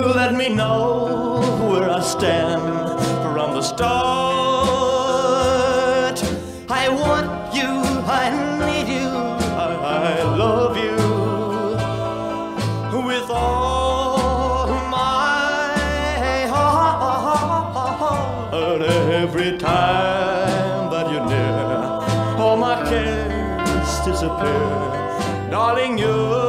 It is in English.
let me know where I stand from the start. I want you, I need you, I love you with all my heart. Every time that you're near, all my cares disappear. Darling, you're